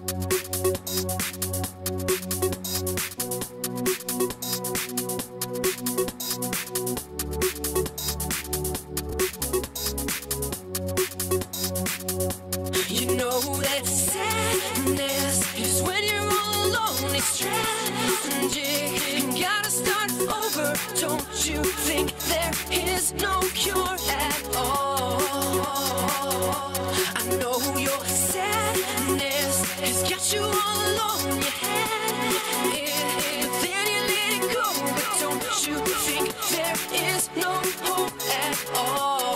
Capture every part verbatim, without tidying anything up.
You know that sadness is when you're all alone. It's tragic. You gotta start over. Don't you think there is no cure at all? I know your sadness has got you all alone. You had it, but then you let it go. But don't you think there is no hope at all?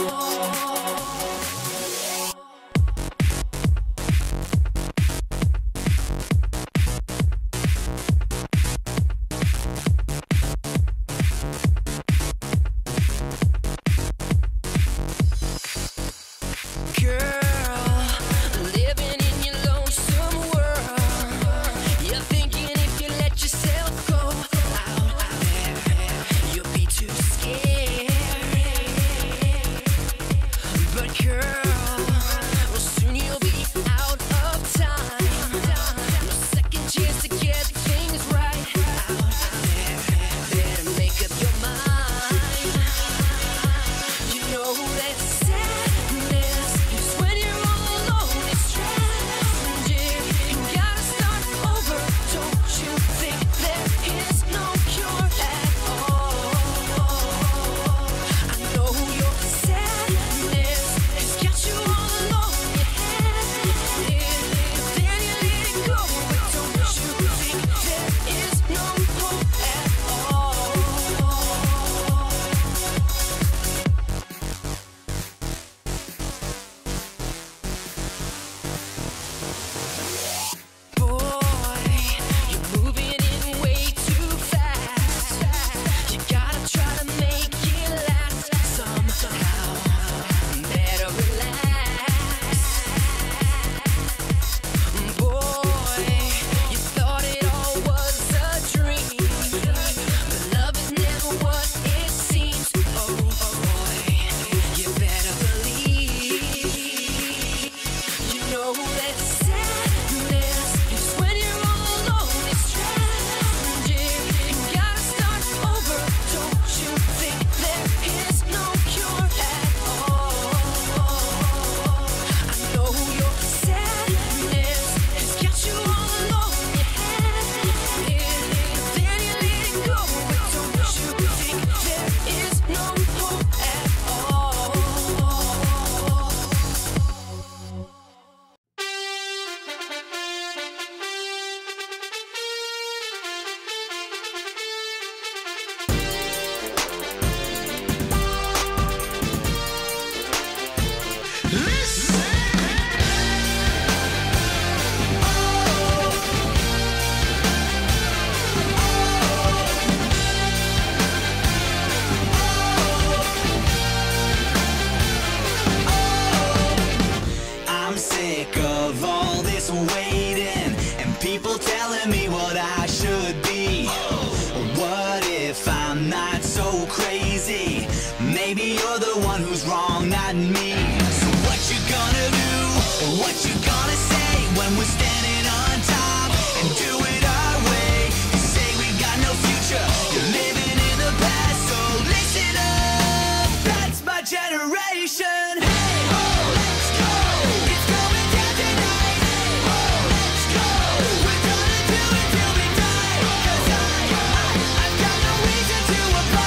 Maybe you're the one who's wrong, not me. So what you gonna do? What you gonna say when we're standing on top and do it our way? You say we got no future, you're living in the past, so listen up. That's my generation. Hey ho, let's go. It's going down tonight. Hey ho, let's go. We're gonna do it till we die. 'Cause I, I, I've got no reason to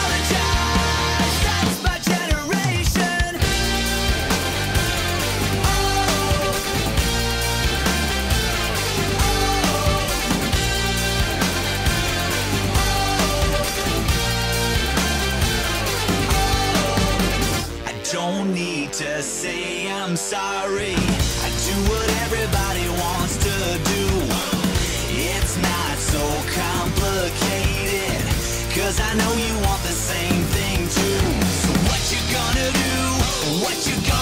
apologize. That's my generation. Oh, oh, oh. I don't need to say I'm sorry. I do what everybody wants to do. It's not so complicated, 'cause I know you want the same thing too. So what you gonna do? What you gonna